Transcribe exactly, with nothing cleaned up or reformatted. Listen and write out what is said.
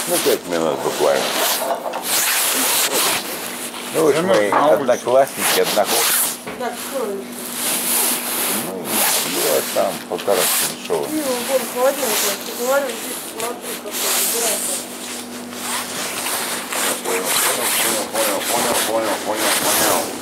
Ну, пять минут буквально. Ну, вот мои одноклассники, одноклассники. Так, что? Ну, пиво там полтора дешевого. Пиво, вон, холодильник, я тебе говорю, здесь смотри, как он убирается. Понял, понял, понял, понял, понял, понял, понял.